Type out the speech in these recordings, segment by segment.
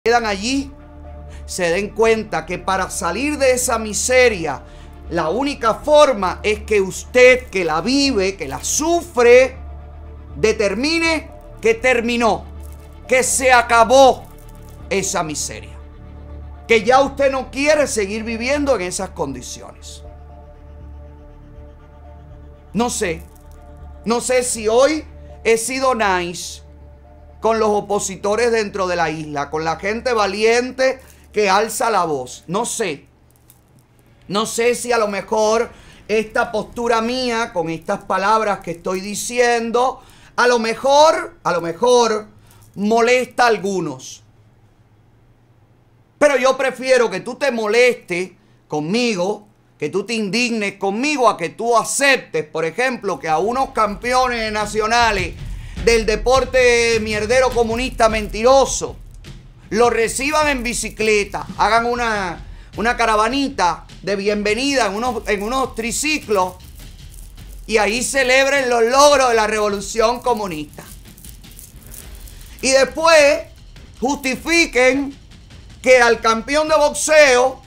quedan allí se den cuenta que para salir de esa miseria, la única forma es que usted, que la vive, que la sufre, determine que terminó, que se acabó esa miseria, que ya usted no quiere seguir viviendo en esas condiciones. No sé si hoy he sido nice con los opositores dentro de la isla, con la gente valiente que alza la voz. No sé si a lo mejor esta postura mía, con estas palabras que estoy diciendo, a lo mejor molesta a algunos. Pero yo prefiero que tú te molestes conmigo, que tú te indignes conmigo, a que tú aceptes, por ejemplo, que a unos campeones nacionales del deporte mierdero comunista mentiroso lo reciban en bicicleta, hagan una caravanita de bienvenida en unos triciclos y ahí celebren los logros de la revolución comunista. Y después justifiquen que al campeón de boxeo,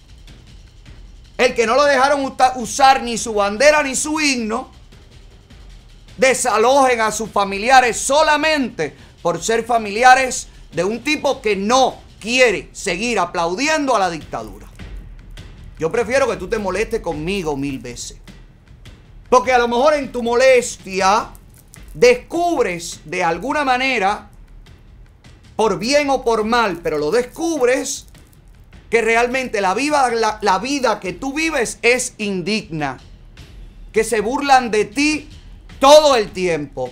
el que no lo dejaron usar ni su bandera ni su himno, desalojen a sus familiares solamente por ser familiares de un tipo que no quiere seguir aplaudiendo a la dictadura. Yo prefiero que tú te molestes conmigo 1000 veces. Porque a lo mejor en tu molestia descubres de alguna manera, por bien o por mal, pero lo descubres, que realmente la vida que tú vives es indigna. Que se burlan de ti todo el tiempo.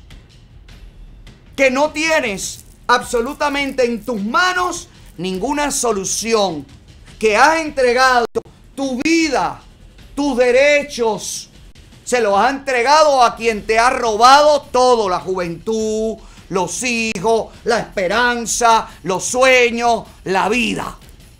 Que no tienes absolutamente en tus manos ninguna solución. Que has entregado tu vida, tus derechos, se los has entregado a quien te ha robado todo: la juventud, los hijos, la esperanza, los sueños, la vida.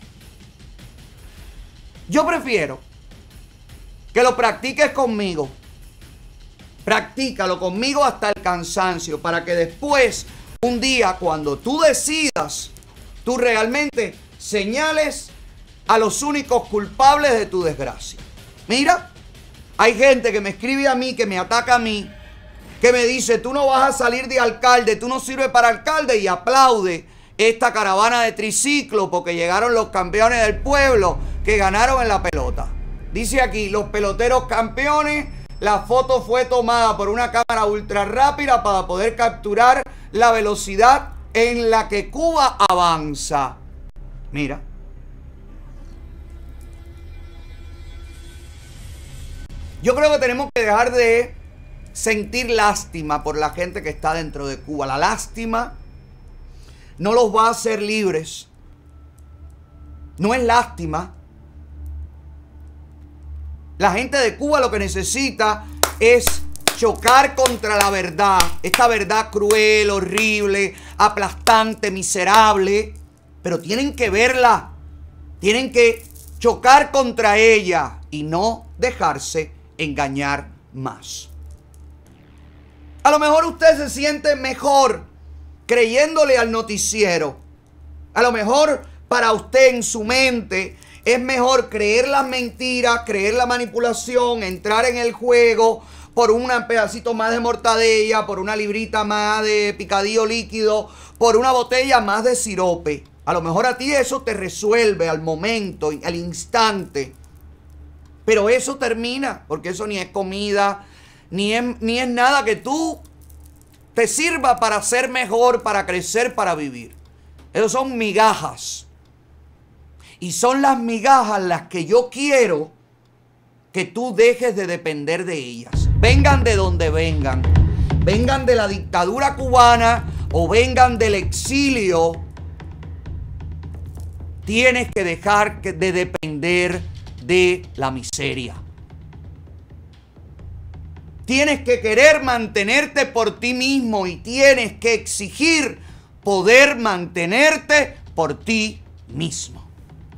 Yo prefiero que lo practiques conmigo. Practícalo conmigo hasta el cansancio, para que después, un día, cuando tú decidas, tú realmente señales a los únicos culpables de tu desgracia. Mira, hay gente que me escribe a mí, que me ataca a mí, que me dice: tú no vas a salir de alcalde, tú no sirves para alcalde, y aplaude esta caravana de triciclo porque llegaron los campeones del pueblo que ganaron en la pelota. Dice aquí: los peloteros campeones. La foto fue tomada por una cámara ultra rápida para poder capturar la velocidad en la que Cuba avanza. Mira. Yo creo que tenemos que dejar de sentir lástima por la gente que está dentro de Cuba. La lástima no los va a hacer libres. No es lástima. La gente de Cuba lo que necesita es chocar contra la verdad. Esta verdad cruel, horrible, aplastante, miserable. Pero tienen que verla. Tienen que chocar contra ella y no dejarse engañar más. A lo mejor usted se siente mejor creyéndole al noticiero. A lo mejor para usted en su mente es mejor creer las mentiras, creer la manipulación, entrar en el juego por un pedacito más de mortadella, por una librita más de picadillo líquido, por una botella más de sirope. A lo mejor a ti eso te resuelve al momento, al instante. Pero eso termina, porque eso ni es comida, ni es nada que tú te sirva para ser mejor, para crecer, para vivir. Eso son migajas. Y son las migajas las que yo quiero que tú dejes de depender de ellas. Vengan de donde vengan. Vengan de la dictadura cubana o vengan del exilio. Tienes que dejar de depender de la miseria. Tienes que querer mantenerte por ti mismo y tienes que exigir poder mantenerte por ti mismo.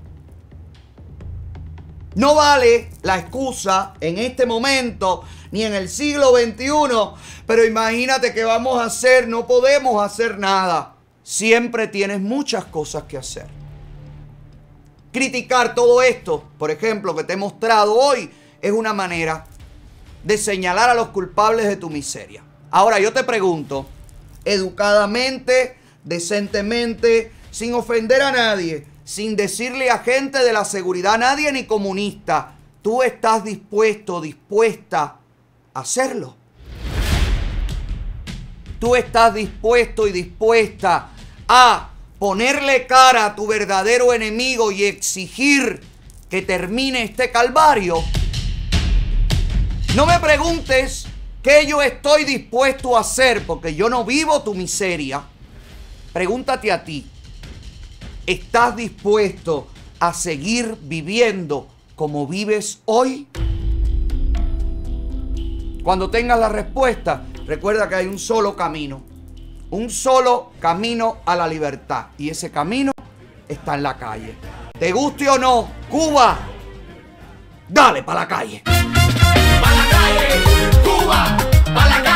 No vale la excusa en este momento ni en el siglo XXI, pero imagínate qué vamos a hacer, no podemos hacer nada. siempre tienes muchas cosas que hacer. Criticar todo esto, por ejemplo, que te he mostrado hoy, es una manera de señalar a los culpables de tu miseria. Ahora yo te pregunto, educadamente, decentemente, sin ofender a nadie, sin decirle a gente de la seguridad, a nadie ni comunista, ¿tú estás dispuesto, dispuesta a hacerlo? ¿Tú estás dispuesto y dispuesta a ponerle cara a tu verdadero enemigo y exigir que termine este calvario? No me preguntes qué yo estoy dispuesto a hacer, porque yo no vivo tu miseria. Pregúntate a ti, ¿estás dispuesto a seguir viviendo como vives hoy? Cuando tengas la respuesta, recuerda que hay un solo camino a la libertad, y ese camino está en la calle. Te guste o no, Cuba, dale para la calle. Pa' la calle, Cuba, pa' la calle.